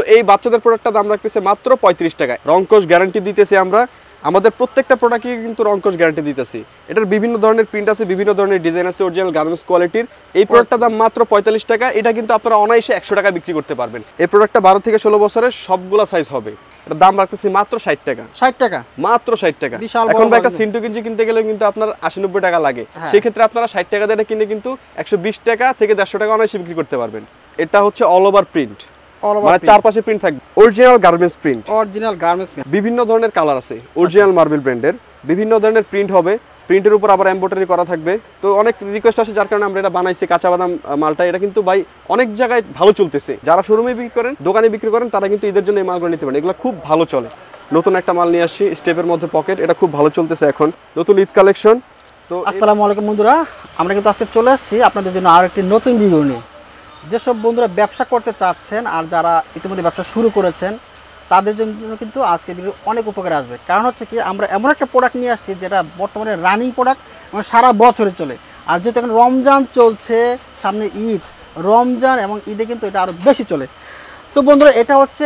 এই বাচ্চাদের প্রোডাক্টটা দাম রাখতেছে মাত্র 35 টাকায়। রংকশ গ্যারান্টি দিতেছি আমরা, আমাদের প্রত্যেকটা প্রোডাক্টই কিন্তু রংকশ গ্যারান্টি দিতেছি। এটার বিভিন্ন ধরনের প্রিন্ট আছে, বিভিন্ন ধরনের ডিজাইন আছে, অরিজিনাল গার্মেন্টস কোয়ালিটির। এই প্রোডাক্টটার দাম মাত্র 45 টাকা। এটা কিন্তু আপনারা অনায়াসে 100 টাকা বিক্রি করতে পারবেন। এই প্রোডাক্টটা 12 থেকে 16 বছরের সবগুলা সাইজ হবে। এটার দাম রাখতেছি মাত্র 60 টাকা। 60 টাকা, মাত্র 60 টাকা। এখন ভাই একটা সিন্টু গেঞ্জি কিনতে গেলে কিন্তু আপনার 80-90 টাকা লাগে, সেই ক্ষেত্রে আপনারা 60 টাকা দিয়ে কিনে কিন্তু 120 টাকা থেকে 150 টাকা অনায়াসে বিক্রি করতে পারবেন। এটা হচ্ছে অল ওভার প্রিন্ট, মানে চারপাশে প্রিন্ট থাকবে, original garments print. Original garments print, বিভিন্ন ধরনের কালার আছে, অরিজিনাল মার্বেল ব্র্যান্ডের বিভিন্ন ধরনের প্রিন্ট হবে। প্রিন্টের উপর আবার এমব্রয়ডারি করা থাকবে। তো অনেক রিকোয়েস্ট আছে, যার কারণে আমরা এটা বানাইছি। কাঁচা বাদাম মালটা এটা কিন্তু ভাই অনেক জায়গায় ভালো চলতেছে। যারা শোরুমে বিক্রি করেন, দোকানে বিক্রি করেন, তারা কিন্তু ঈদের জন্য এই মালগুলো নিতে পারেন। এগুলো খুব ভালো চলে। নতুন একটা মাল নিয়ে আসছি, স্টেপের মধ্যে পকেট, এটা খুব ভালো চলতেছে এখন, নতুন ঈদ কালেকশন। তো আসসালামু আলাইকুম বন্ধুরা, আমরা কিন্তু আজকে চলে আসছি আপনাদের জন্য আর একটি নতুন ভিডিও নিয়ে। যেসব বন্ধুরা ব্যবসা করতে চাচ্ছেন আর যারা ইতিমধ্যে ব্যবসা শুরু করেছেন, তাদের জন্য কিন্তু আজকে ভিডিও অনেক উপকারে আসবে। কারণ হচ্ছে কি, আমরা এমন একটা প্রোডাক্ট নিয়ে আসছি যেটা বর্তমানে রানিং প্রোডাক্ট, এবং সারা বছরে চলে। আর যেহেতু এখন রমজান চলছে, সামনে ঈদ, রমজান এবং ঈদে কিন্তু এটা আরও বেশি চলে। তো বন্ধুরা, এটা হচ্ছে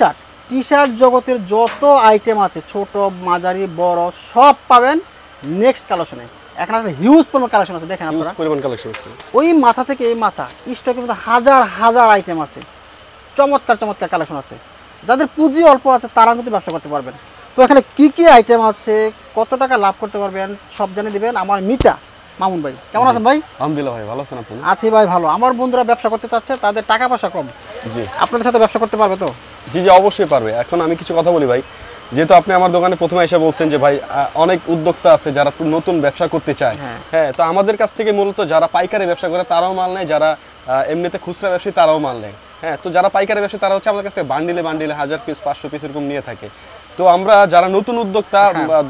টি শার্ট জগতের যত আইটেম আছে, ছোট মাঝারি বড়, সব পাবেন নেক্সট কালেকশনে। এখন একটা হিউজ পরিমাণ কালেকশন আছে, দেখেন আপনারা, পরিমাণ কালেকশন আছে। ওই মাথা থেকে এই মাথা স্টকের মধ্যে হাজার হাজার আইটেম আছে, চমৎকার চমৎকার কালেকশন আছে। যাদের পুঁজি অল্প আছে তারা কিন্তু ব্যবসা করতে পারবেন। তো এখানে কি কি আইটেম আছে, কত টাকা লাভ করতে পারবেন, সব জানিয়ে দিবেন আমার মিতা মামুন ভাই। কেমন আছেন ভাই? আলহামদুলিল্লাহ ভাই, ভালো আছেন আপনি? আছি ভাই, ভালো। আমার বন্ধুরা ব্যবসা করতে চাচ্ছে, তাদের টাকা পয়সা কম, জি, আপনাদের সাথে ব্যবসা করতে পারবে তো? জি জি, অবশ্যই পারবে। এখন আমি কিছু কথা বলি ভাই, যেহেতু আপনি আমার দোকানে প্রথমে এসে বলছেন যে ভাই অনেক উদ্যোক্তা আছে যারা নতুন ব্যবসা করতে চায়। হ্যাঁ, তো আমাদের কাছ থেকে মূলত যারা পাইকারি ব্যবসা করে তারাও মাল নেয়, যারা এমনিতে খুচরা ব্যবসায়ী তারাও মাল নেয়। হ্যাঁ, তো যারা পাইকারি ব্যবসায়ী তারা হচ্ছে আমাদের কাছ থেকে বান্ডিলে 1000 পিস 500 পিস এরকম নিয়ে থাকে। তো আমরা যারা নতুন উদ্যোক্তা,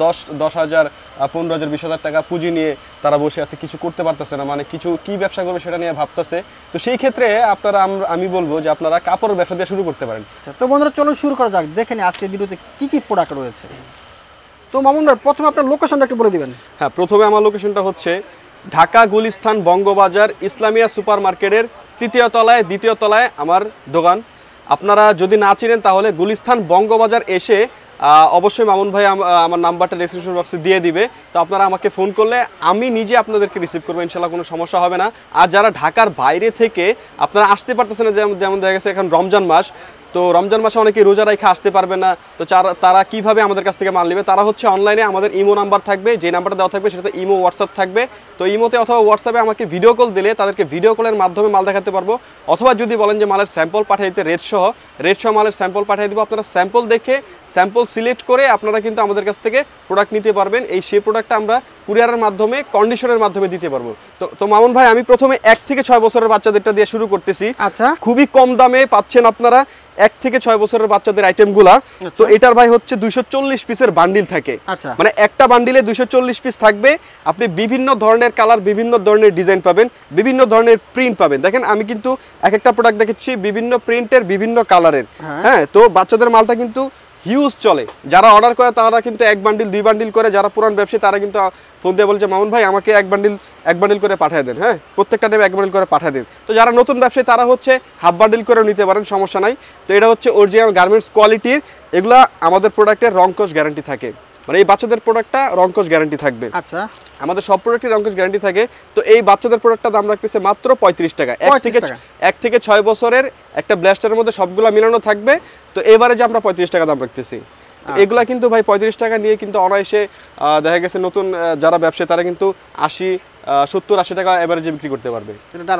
10,000 15,000 20,000 টাকা পুঁজি নিয়ে তারা বসে আছে, কিছু করতে পারতেছে না, মানে কিছু কি ব্যবসা করবে সেটা নিয়ে ভাবতেছে। তো সেই ক্ষেত্রে আপনারা, আমি বলবো যে আপনারা কাপড়ের ব্যবসা দিয়ে শুরু করতে পারেন। তো বন্ধুরা, চলো শুরু করা যাক। দেখেন আজকে ভিডিওতে কি কি প্রোডাক্ট রয়েছে। তো মামুন ভাই, প্রথমে আপনার লোকেশনটা একটু বলে দিবেন। হ্যাঁ, প্রথমে আমার লোকেশনটা হচ্ছে ঢাকা গুলিস্তান বঙ্গ বাজার ইসলামিয়া সুপার মার্কেটের 3য় তলায় 2য় তলায় আমার দোকান। আপনারা যদি না চিনেন তাহলে গুলিস্তান বঙ্গ বাজার এসে অবশ্যই মামুন ভাই আমার নাম্বারটা ডেসক্রিপশন বক্সে দিয়ে দিবে। তো আপনারা আমাকে ফোন করলে আমি নিজে আপনাদেরকে রিসিভ করবো, ইনশাল্লাহ কোনো সমস্যা হবে না। আর যারা ঢাকার বাইরে থেকে আপনারা আসতে পারতেছেন না, যেমন দেখা গেছে এখন রমজান মাস, তো রমজান মাসে অনেকেই রোজা রাখা আসতে পারবে না, তো তারা কিভাবে আমাদের কাছ থেকে মাল নেবে? তারা হচ্ছে অনলাইনে আমাদের ইমো নাম্বার থাকবে, যে নাম্বারটা দেওয়া থাকবে সেটাতে ইমো হোয়াটসঅ্যাপ থাকবে। তো ইমোতে অথবা হোয়াটসঅ্যাপে আমাকে ভিডিও কল দিলে তাদেরকে ভিডিও কলের মাধ্যমে মাল দেখাতে পারবো। অথবা যদি বলেন যে মালের স্যাম্পল পাঠিয়ে দিতে, রেট সহ মালের স্যাম্পল পাঠিয়ে দেবো। আপনারা স্যাম্পল দেখে স্যাম্পল সিলেক্ট করে আপনারা কিন্তু আমাদের কাছ থেকে প্রোডাক্ট নিতে পারবেন। সেই প্রোডাক্টটা আমরা কুরিয়ারের মাধ্যমে, কন্ডিশনের মাধ্যমে দিতে পারবো। তো মামুন ভাই, আমি প্রথমে 1 থেকে 6 বছরের বাচ্চাদেরটা দিয়ে শুরু করতেছি। আচ্ছা, খুবই কম দামে পাচ্ছেন আপনারা 1 থেকে 6 বছরের বাচ্চাদের আইটেমগুলা। তো এটার ভাই হচ্ছে 240 পিসের বান্ডিল থাকে। মানে একটা বান্ডিলে 240 পিস থাকবে। আপনি বিভিন্ন ধরনের কালার, বিভিন্ন ধরনের ডিজাইন পাবেন, বিভিন্ন ধরনের প্রিন্ট পাবেন। দেখেন আমি কিন্তু এক একটা প্রোডাক্ট দেখাচ্ছি বিভিন্ন প্রিন্টের, বিভিন্ন কালারের। হ্যাঁ, তো বাচ্চাদের মালটা কিন্তু হিউজ চলে। যারা অর্ডার করে তারা কিন্তু 1 বান্ডিল 2 বান্ডিল করে, যারা পুরান ব্যবসায়ী তারা কিন্তু ফোন দিয়ে বলছে মামুন ভাই আমাকে 1 বান্ডিল করে পাঠিয়ে দেন। হ্যাঁ, প্রত্যেকটা টাইমে 1 বান্ডিল করে পাঠিয়ে দেন। তো যারা নতুন ব্যবসায়ী তারা হচ্ছে হাফ বান্ডিল করেও নিতে পারেন, সমস্যা নাই। তো এটা হচ্ছে অরিজিনাল গার্মেন্টস কোয়ালিটির। এগুলা আমাদের প্রোডাক্টের রংকশ গ্যারান্টি থাকে, মানে এই বাচ্চাদের প্রোডাক্টটা রংকশ গ্যারান্টি থাকবে। আচ্ছা, আমাদের সব প্রোডাক্টের রংকশ গ্যারান্টি থাকে। তো এই বাচ্চাদের প্রোডাক্টটা দাম রাখতেছে মাত্র 35 টাকা। 1 থেকে 6 বছরের একটা ব্লাস্টারের মধ্যে সবগুলা মিলানো থাকবে। তো এবারে যে আমরা 35 টাকা দাম রাখতেছি, এগুলা কিন্তু ভাই 35 টাকা নিয়ে কিন্তু অনায়াসে দেখা গেছে নতুন যারা ব্যবসায়ী তারা কিন্তু 70-80 টাকা এভারেজে বিক্রি করতে পারবে।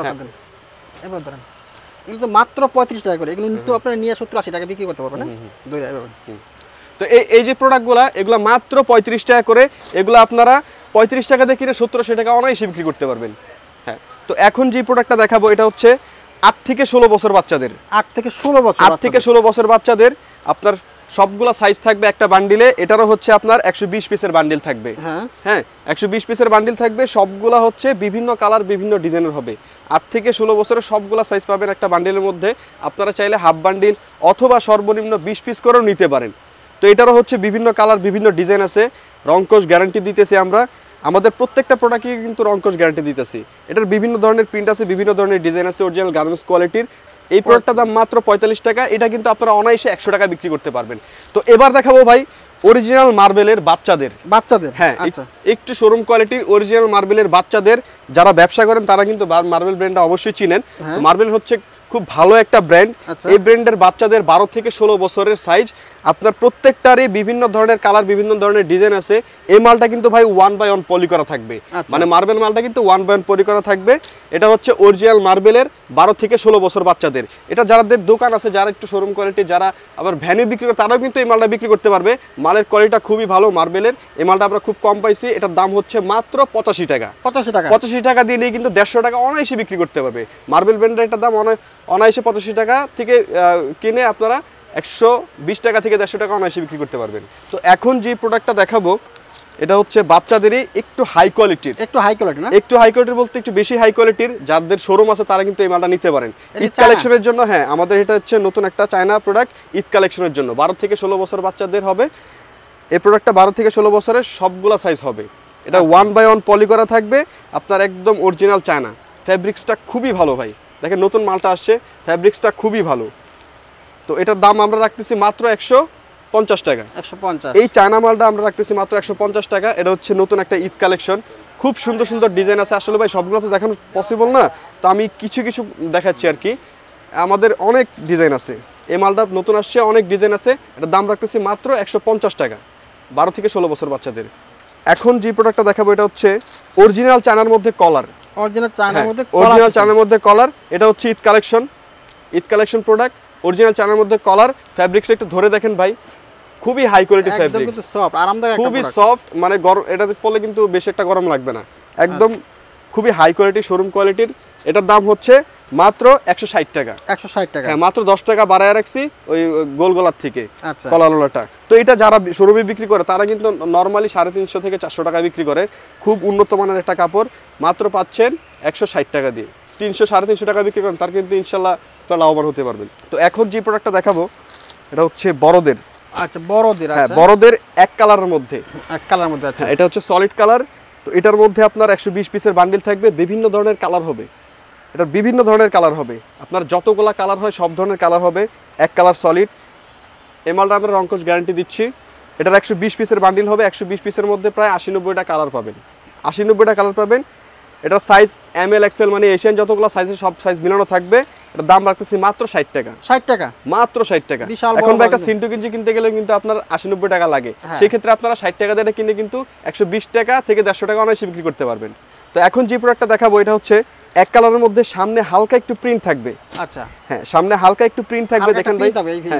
এগুলো তো মাত্র 35 টাকা করে, এগুলো কিন্তু আপনারা নিয়ে 70-80 টাকা বিক্রি করতে পারবেন। তো এই যে প্রোডাক্টগুলো, এগুলো মাত্র 35 টাকা করে। এগুলো আপনারা 35 টাকা দিয়ে কিনে 70-80 টাকা অনায়াসে বিক্রি করতে পারবেন। হ্যাঁ, তো এখন যে প্রোডাক্টটা দেখাবো এটা হচ্ছে 8 থেকে 16 বছর বাচ্চাদের। 8 থেকে 16 বছর বাচ্চাদের আপনার সবগুলা সাইজ থাকবে একটা বান্ডিলে। এটারও হচ্ছে আপনার 120 পিসের বান্ডিল থাকবে। হ্যাঁ, 120 পিসের বান্ডিল থাকবে। সবগুলা হচ্ছে বিভিন্ন কালার, বিভিন্ন ডিজাইনের হবে। 8 থেকে 16 বছরের সবগুলা সাইজ পাবেন একটা বান্ডিলের মধ্যে। আপনারা চাইলে হাফ বান্ডিল অথবা সর্বনিম্ন 20 পিস করেও নিতে পারেন। তো এটারও হচ্ছে বিভিন্ন কালার, বিভিন্ন ডিজাইন আছে। রংকশ গ্যারান্টি দিতেছি আমরা, আমাদের প্রত্যেকটা প্রোডাক্টই কিন্তু রংকশ গ্যারান্টি দিতেছি। এটার বিভিন্ন ধরনের প্রিন্ট আছে, বিভিন্ন ধরনের ডিজাইন আছে, অরিজিনাল গার্মেন্টস কোয়ালিটির। এই প্রোডাক্টটার দাম মাত্র 45 টাকা। এটা কিন্তু আপনারা অনায়াসে 100 টাকা বিক্রি করতে পারবেন। তো এবার দেখাবো ভাই অরিজিনাল মার্বেলের বাচ্চাদের। হ্যাঁ, একটু শোরুম কোয়ালিটির অরিজিনাল মার্বেলের বাচ্চাদের যারা ব্যবসা করেন তারা কিন্তু মার্বেল ব্র্যান্ডটা অবশ্যই চিনেন। মার্বেল হচ্ছে খুব ভালো একটা ব্র্যান্ড। এই ব্র্যান্ডের বাচ্চাদের 12 থেকে 16 বছরের সাইজ, আপনার প্রত্যেকটারই বিভিন্ন ধরনের কালার, বিভিন্ন ধরনের ডিজাইন আছে। এই মালটা কিন্তু ভাই 1/1 পলি করা থাকবে, মানে মার্বেল মালটা কিন্তু 1/1 পলি করা থাকবে। এটা হচ্ছে অরিজিনাল মার্বেলের 12 থেকে 16 বছর বাচ্চাদের। এটা যাদের দোকান আছে, যারা একটু শোরুম কোয়ালিটি, যারা আবার ভ্যানু বিক্রি করে, তারাও কিন্তু এই মালটা বিক্রি করতে পারবে। মালের কোয়ালিটিটা খুবই ভালো মার্বেলের। এই মালটা আমরা খুব কম পাইছি। এটার দাম হচ্ছে মাত্র 85 টাকা। 85 টাকা দিয়ে নিয়ে কিন্তু 150 টাকা অনায়াসে বিক্রি করতে পারবে। মার্বেল ব্র্যান্ডের এটার দাম অনায়াসে 85 টাকা থেকে কিনে আপনারা 120 টাকা থেকে 150 টাকা অনায়াসে বিক্রি করতে পারবেন। তো এখন যে প্রোডাক্টটা দেখাবো এটা হচ্ছে বাচ্চাদেরই একটু হাই কোয়ালিটির। একটু হাই কোয়ালিটি না, একটু হাই কোয়ালিটির বলতে একটু বেশি হাই কোয়ালিটির। যাদের শোরুম আছে তারা কিন্তু এই মালটা নিতে পারেন ঈদ কালেকশনের জন্য। হ্যাঁ, আমাদের এটা হচ্ছে নতুন একটা চায়না প্রোডাক্ট ঈদ কালেকশনের জন্য। 12 থেকে 16 বছর বাচ্চাদের হবে এই প্রোডাক্টটা। 12 থেকে 16 বছরের সবগুলা সাইজ হবে। এটা 1/1 পলি করা থাকবে, আপনার একদম অরিজিনাল চায়না। ফ্যাব্রিক্সটা খুবই ভালো ভাই, দেখেন নতুন মালটা আসছে, ফ্যাব্রিক্সটা খুবই ভালো। তো এটার দাম আমরা রাখতেছি মাত্র 150 টাকা। 150। এই চায়না মালটা আমরা রাখতেছি মাত্র 150 টাকা। এটা হচ্ছে নতুন একটা ঈদ কালেকশন, খুব সুন্দর সুন্দর ডিজাইন আছে। আসলে ভাই সবগুলো তো দেখানো পসিবল না, তো আমি কিছু কিছু দেখাচ্ছি আর কি। আমাদের অনেক ডিজাইন আছে, এই মালটা নতুন আসছে, অনেক ডিজাইন আছে। এটার দাম রাখতেছি মাত্র 150 টাকা 12 থেকে 16 বছর বাচ্চাদের। এখন যে প্রোডাক্টটা দেখাবো এটা হচ্ছে অরিজিনাল চায়নার মধ্যে কলার। অরিজিনাল চায়নার মধ্যে কলার। এটা হচ্ছে ঈদ কালেকশন প্রোডাক্ট। অরিজিনাল চায়নার মধ্যে কলার। ফ্যাব্রিক্সটা একটু ধরে দেখেন ভাই, খুবই হাই কোয়ালিটি ফ্যাব্রিক, সফট, আরামদায়ক, খুবই সফট, মানে গরম এটাতে পরলে কিন্তু বেশি একটা গরম লাগবে না, একদম খুবই হাই কোয়ালিটি শোরুম কোয়ালিটির। এটার দাম হচ্ছে মাত্র 160 টাকা। 160 টাকা। হ্যাঁ, মাত্র 10 টাকা বাড়ায় রাখছি ওই গোলগোলার থেকে আচ্ছা, কলালোলাটা। তো এটা যারা শোরুমে বিক্রি করে তারা কিন্তু নরমালি 350 থেকে 400 টাকা বিক্রি করে। খুব উন্নত মানের একটা কাপড়, মাত্র পাচ্ছেন 160 টাকা দিয়ে। 300-350 টাকা বিক্রি করেন, তার কিন্তু ইনশাল্লাহ লাভবান হতে পারবেন। তো এখন যে প্রোডাক্টটা দেখাবো এটা হচ্ছে বড়দের। আচ্ছা, বড়দের। হ্যাঁ, বড়দের এক কালারের মধ্যে। আচ্ছা, এটা হচ্ছে সলিড কালার। তো এটার মধ্যে আপনার 120 পিসের বান্ডিল থাকবে, বিভিন্ন ধরনের কালার হবে। এটার বিভিন্ন ধরনের কালার হবে, আপনার যতগুলা কালার হয় সব ধরনের কালার হবে। এক কালার সলিড। এই মালটা আমরা রংকশ গ্যারান্টি দিচ্ছি। এটার 120 পিসের বান্ডিল হবে। 120 পিসের মধ্যে প্রায় 80-90টা কালার পাবেন। 80-90টা কালার পাবেন। এটার সাইজ ML XL মানে এশিয়ান যতগুলো সাইজের সব সাইজ মিলানো থাকবে। এটার দাম রাখতেছি মাত্র 60 টাকা। 60 টাকা, মাত্র 60 টাকা। এখন একটা সিন্টু গেঞ্জি কিনতে গেলে কিন্তু আপনার 80-90 টাকা লাগে। সেই ক্ষেত্রে আপনারা 60 টাকা দিয়ে কিনে কিন্তু 120 টাকা থেকে 150 টাকা অনায়াসে বিক্রি করতে পারবেন। তো এখন যে প্রোডাক্টটা দেখাবো এটা হচ্ছে এক কালারের মধ্যে সামনে হালকা একটু প্রিন্ট থাকবে। আচ্ছা, হ্যাঁ, সামনে হালকা একটু প্রিন্ট থাকবে, দেখেন ভাই,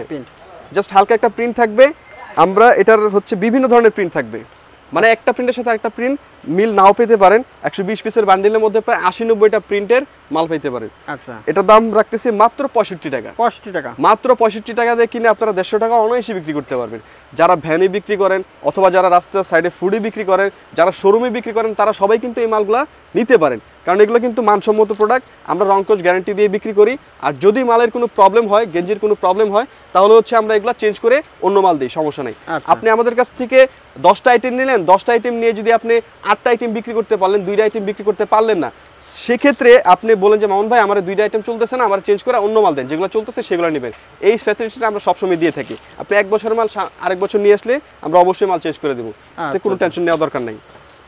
জাস্ট হালকা একটা প্রিন্ট থাকবে। আমরা এটার হচ্ছে বিভিন্ন ধরনের প্রিন্ট থাকবে, মানে একটা প্রিন্টের সাথে আরেকটা প্রিন্ট মিল নাও পেতে পারেন। 120 পিসের বান্ডিলের মধ্যে প্রায় 80-90টা প্রিন্টের মাল পেতে পারেন। আচ্ছা, এটার দাম রাখতেছি মাত্র 65 টাকা। 65 টাকা, মাত্র 65 টাকা দিয়ে কিনে আপনারা 150 টাকা অনায়াসে বিক্রি করতে পারবেন। যারা ভ্যানে বিক্রি করেন অথবা যারা রাস্তার সাইডে ফুডে বিক্রি করেন, যারা শোরুমে বিক্রি করেন, তারা সবাই কিন্তু এই মালগুলা নিতে পারেন, কারণ এগুলো কিন্তু মানসম্মত প্রোডাক্ট। আমরা রংকশ গ্যারান্টি দিয়ে বিক্রি করি। আর যদি মালের কোনো প্রবলেম হয়, গেঞ্জির কোনো প্রবলেম হয়, তাহলে হচ্ছে আমরা এগুলো চেঞ্জ করে অন্য মাল দিই, সমস্যা নেই। আপনি আমাদের কাছ থেকে 10টা আইটেম নিলেন, 10টা আইটেম নিয়ে যদি আপনি 8টা আইটেম বিক্রি করতে পারলেন, 2টা আইটেম বিক্রি করতে পারলেন না, সেক্ষেত্রে আপনি বলেন যে মামুন ভাই আমার 2টা আইটেম চলতেছে না, আমার চেঞ্জ করে অন্য মাল দেন, যেগুলো চলতেছে সেগুলো নেবেন। এই ফ্যাসিলিটিটা আমরা সবসময় দিয়ে থাকি। আপনি 1 বছরের মাল আরেক বছর নিয়ে আসলে আমরা অবশ্যই মাল চেঞ্জ করে দেবো, কোনো টেনশন নেওয়ার দরকার নেই।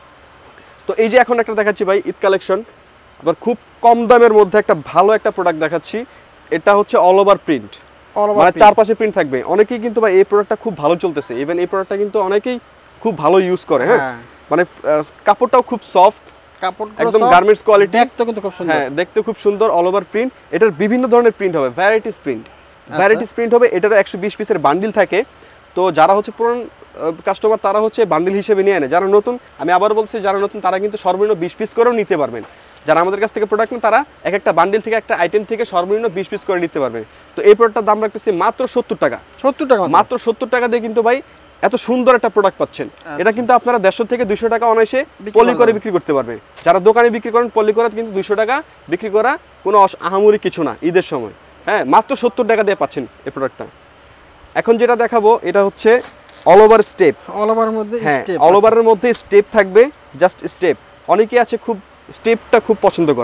তো এই যে এখন একটা দেখাচ্ছি ভাই ঈদ কালেকশন, আবার খুব কম দামের মধ্যে একটা ভালো একটা প্রোডাক্ট দেখাচ্ছি। এটা হচ্ছে অল ওভার প্রিন্ট, মানে চারপাশে প্রিন্ট থাকবে। অনেকেই কিন্তু ভাই এই প্রোডাক্টটা খুব ভালো চলতেছে, ইভেন এই প্রোডাক্টটা কিন্তু অনেকেই খুব ভালো ইউজ করে। হ্যাঁ, মানে কাপড়টাও খুব সফট, একদম গার্মেন্টস কোয়ালিটি, দেখতে কিন্তু খুব সুন্দর। হ্যাঁ, দেখতে খুব সুন্দর, অল ওভার প্রিন্ট। এটার বিভিন্ন ধরনের প্রিন্ট হবে, ভ্যারাইটিস প্রিন্ট হবে। এটার 120 পিসের বান্ডিল থাকে। তো যারা হচ্ছে পুরান কাস্টমার তারা হচ্ছে বান্ডিল হিসেবে নিয়ে আনে। যারা নতুন, আমি আবার বলছি, যারা নতুন তারা কিন্তু সর্বনিম্ন 20 পিস করেও নিতে পারবেন। যারা আমাদের কাছ থেকে প্রোডাক্ট নেন তারা এক একটা বান্ডিল থেকে একটা আইটেম থেকে সর্বনিম্ন 20 পিস করে নিতে পারবে। তো এই প্রোডাক্টটার দাম রাখতেছি মাত্র 70 টাকা। 70 টাকা, মাত্র 70 টাকা দিয়ে কিন্তু ভাই এত সুন্দর একটা প্রোডাক্ট পাচ্ছেন। এটা কিন্তু আপনারা 150 থেকে 200 টাকা অনায়াসে পলি করে বিক্রি করতে পারবে। যারা দোকানে বিক্রি করেন পলি করে কিন্তু 200 টাকা বিক্রি করা কোনো আহামরি কিছু না ঈদের সময়। হ্যাঁ, মাত্র 70 টাকা দিয়ে পাচ্ছেন এই প্রোডাক্টটা। এখন যেটা দেখাবো এটা হচ্ছে অল ওভার স্টেপ, অল ওভারের মধ্যে স্টেপ, অল ওভারের মধ্যে স্টেপ থাকবে, জাস্ট স্টেপ। অনেকেই আছে খুব স্টেপটা খুব পছন্দ করে,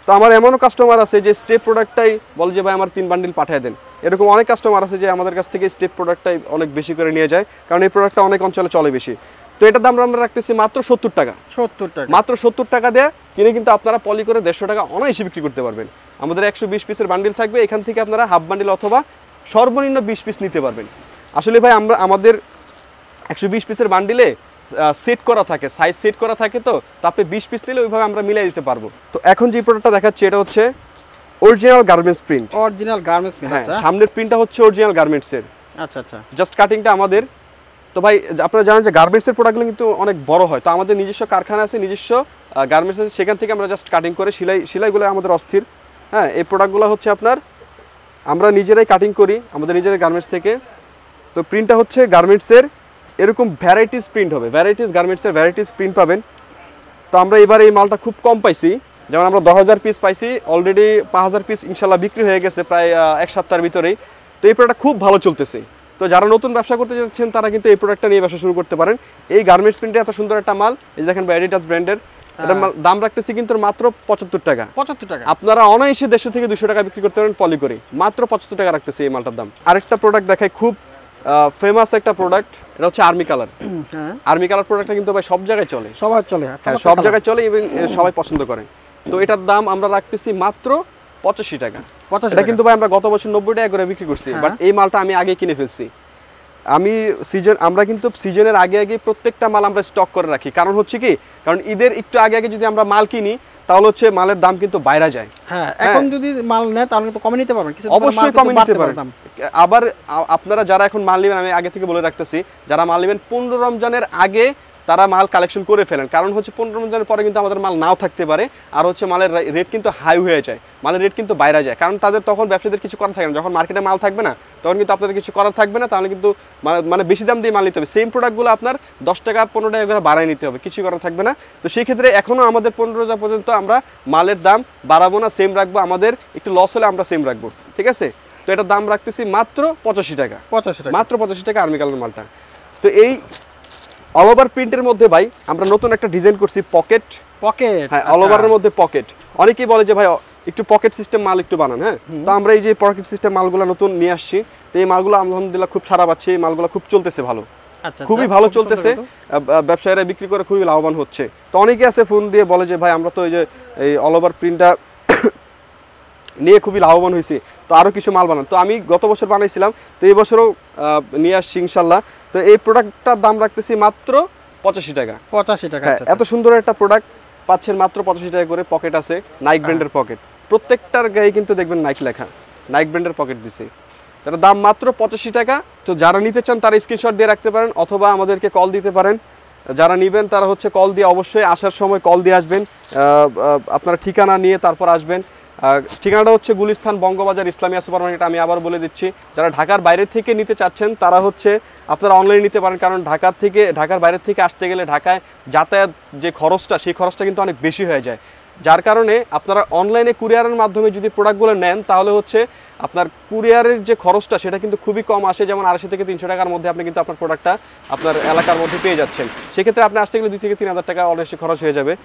তো আমার এমনও কাস্টমার আছে যে স্টেপ প্রোডাক্টটাই বলে যে ভাই আমার 3 বান্ডিল পাঠিয়ে দেন। এরকম অনেক কাস্টমার আছে যে আমাদের কাছ থেকে স্টেপ প্রোডাক্টটাই অনেক বেশি করে নিয়ে যায়, কারণ এই প্রোডাক্টটা অনেক অঞ্চলে চলে বেশি। তো এটার দাম আমরা রাখতেছি মাত্র 70 টাকা। 70 টাকা, মাত্র 70 টাকা দিয়ে কিনে কিন্তু আপনারা পলি করে 150 টাকা অনায়াসে বিক্রি করতে পারবেন। আমাদের 120 পিসের বান্ডিল থাকবে, এখান থেকে আপনারা হাফ বান্ডিল অথবা সর্বনিম্ন 20 পিস নিতে পারবেন। আসলে ভাই আমাদের 120 পিসের বান্ডিলে সেট করা থাকে, সাইজ সেট করা থাকে, তো আপনি 20 পিস নিলে ওইভাবে আমরা মিলাই দিতে পারবো। তো এখন যে প্রোডাক্টটা দেখাচ্ছি এটা হচ্ছে original garments print. Original garments print. আচ্ছা, সামনের প্রিন্টটা হচ্ছে অরিজিনাল গার্মেন্টসের। আচ্ছা আচ্ছা, জাস্ট কাটিংটা আমাদের। তো ভাই আপনারা জানেন যে গার্মেন্টসের প্রোডাক্টগুলো কিন্তু অনেক বড় হয়, তো আমাদের নিজস্ব কারখানা আছে, নিজস্ব গার্মেন্টস আছে, সেখান থেকে আমরা জাস্ট কাটিং করে সেলাইগুলো আমাদের অস্থির। হ্যাঁ, এই প্রোডাক্টগুলো হচ্ছে আপনার আমরা নিজেরাই কাটিং করি আমাদের নিজের গার্মেন্টস থেকে। তো প্রিন্টটা হচ্ছে গার্মেন্টসের এরকম ভ্যারাইটিস প্রিন্ট হবে, ভ্যারাইটিস গার্মেন্টসের ভ্যারাইটিস প্রিন্ট পাবেন। তো আমরা এবার এই মালটা খুব কম পাইছি, যেমন আমরা 10,000 পিস পাইছি, অলরেডি 5,000 পিস ইনশাল্লাহ বিক্রি হয়ে গেছে প্রায় 1 সপ্তাহের ভিতরেই। তো এই প্রোডাক্ট খুব ভালো চলতেছে। তো যারা নতুন ব্যবসা করতে যাচ্ছেন তারা কিন্তু এই প্রোডাক্টটা নিয়ে ব্যবসা শুরু করতে পারেন। এই গার্মেন্টস প্রিন্টে এত সুন্দর একটা মাল, এই দেখেন এডিডাস ব্র্যান্ডের, এটার দাম রাখতেছি কিন্তু মাত্র 75 টাকা। 75 টাকা আপনারা অনায়াসে 150 থেকে 200 টাকা বিক্রি করতে পারেন পলি করে, মাত্র 75 টাকা রাখতেছি এই মালটার দাম। আরেকটা প্রোডাক্ট দেখাই, খুব ফেমাস একটা প্রোডাক্ট, এটা হচ্ছে আর্মি কালার। আর্মি কালার প্রোডাক্টটা কিন্তু ভাই সব জায়গায় চলে, সবাই চলে, হ্যাঁ সব জায়গায় চলে এবং সবাই পছন্দ করে। তো এটার দাম আমরা রাখতেছি মাত্র 85 টাকা। এটা কিন্তু ভাই আমরা গত বছর 90 টাকা করে বিক্রি করছি, বাট এই মালটা আমি আগে কিনে ফেলছি। আমরা কিন্তু সিজনের আগে আগে প্রত্যেকটা মাল আমরা স্টক করে রাখি। কারণ হচ্ছে কি, কারণ ঈদের একটু আগে আগে যদি আমরা মাল কিনি তাহলে হচ্ছে মালের দাম কিন্তু বাইরে যায়। হ্যাঁ, এখন যদি মাল নেয় তাহলে কিন্তু কমে নিতে পারবেন, অবশ্যই কমে নিতে পারবেন। আবার আপনারা যারা এখন মাল নেবেন, আমি আগে থেকে বলে রাখতেছি, যারা মাল নেবেন 15 রমজানের আগে তারা মাল কালেকশন করে ফেলেন। কারণ হচ্ছে 15 রমজানের পরে কিন্তু আমাদের মাল নাও থাকতে পারে, আর হচ্ছে মালের রেট কিন্তু হাই হয়ে যায়, মালের রেট কিন্তু বাইরে যায়। কারণ তাদের তখন ব্যবসাদের কিছু করার থাকে না, যখন মার্কেটে মাল থাকবে না তখন কিন্তু আপনাদের কিছু করার থাকবে না, তাহলে কিন্তু মানে বেশি দাম দিয়ে মাল নিতে হবে। সেম প্রোডাক্টগুলো আপনার 10 টাকা 15 টাকা করে বাড়ায় নিতে হবে, কিছু করার থাকবে না। তো সেই ক্ষেত্রে এখনও আমাদের 15 রোজা পর্যন্ত আমরা মালের দাম বাড়াবো না, সেম রাখবো। আমাদের একটু লস হলে আমরা সেম রাখবো, ঠিক আছে? তো এটার দাম রাখতেছি মাত্র 85 টাকা। 85 টাকা, মাত্র 85 টাকা আর্মি কালার মালটা। তো এই অল ওভার প্রিন্টের মধ্যে ভাই আমরা নতুন একটা ডিজাইন করছি, পকেট। হ্যাঁ, অল ওভারের মধ্যে পকেট। অনেকেই বলে যে ভাই একটু পকেট সিস্টেম মাল একটু বানান। হ্যাঁ, তো আমরা এই যে পকেট সিস্টেম মালগুলো নতুন নিয়ে আসছি। তো এই মালগুলো আলহামদুলিল্লাহ খুব সারা পাচ্ছি, এই মালগুলো খুব চলতেছে ভালো, খুবই ভালো চলতেছে, ব্যবসায়ীরা বিক্রি করে খুবই লাভবান হচ্ছে। তো অনেকে আছে ফোন দিয়ে বলে যে ভাই আমরা তো এই অল ওভার প্রিন্টটা নিয়ে খুবই লাভবান হয়েছি, তো আরও কিছু মাল বানান। তো আমি গত বছর বানাইছিলাম, তো এই বছরও নিয়ে আসছি ইনশাল্লাহ। তো এই প্রোডাক্টটার দাম রাখতেছি মাত্র 85 টাকা। 85 টাকা, এত সুন্দর একটা প্রোডাক্ট পাচ্ছেন মাত্র 85 টাকা করে। পকেট আছে নাইক ব্র্যান্ডের পকেট, প্রত্যেকটার গায়ে কিন্তু দেখবেন নাইক লেখা, নাইক ব্র্যান্ডের পকেট দিছে। তার দাম মাত্র 85 টাকা। তো যারা নিতে চান তারা স্ক্রিনশট দিয়ে রাখতে পারেন অথবা আমাদেরকে কল দিতে পারেন। যারা নেবেন তারা হচ্ছে কল দিয়ে, অবশ্যই আসার সময় কল দিয়ে আসবেন, আপনারা ঠিকানা নিয়ে তারপর আসবেন। ঠিকানাটা হচ্ছে গুলিস্তান বঙ্গবাজার ইসলামিয়া সুপার মার্কেট। আমি আবার বলে দিচ্ছি, যারা ঢাকার বাইরে থেকে নিতে চাচ্ছেন তারা হচ্ছে আপনারা অনলাইনে নিতে পারেন, কারণ ঢাকার বাইরে থেকে আসতে গেলে ঢাকায় যাতায়াত যে খরচটা, সেই খরচটা কিন্তু অনেক বেশি হয়ে যায়। যার কারণে আপনারা অনলাইনে কুরিয়ারের মাধ্যমে যদি প্রোডাক্টগুলো নেন তাহলে হচ্ছে আপনার কুরিয়ারের যে খরচটা সেটা কিন্তু খুবই কম আসে, যেমন 250 থেকে 300 টাকার মধ্যে আপনি কিন্তু আপনার প্রোডাক্টটা আপনার এলাকার মধ্যে পেয়ে যাচ্ছেন। সেক্ষেত্রে আপনি আসতে গেলে 2 থেকে 3 হাজার টাকা অলরেডি খরচ হয়ে যাবে।